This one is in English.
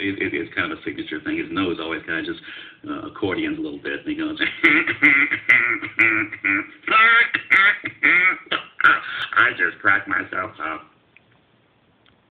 it's kind of a signature thing. His nose always kind of just accordions a little bit, and he goes, I just cracked myself up.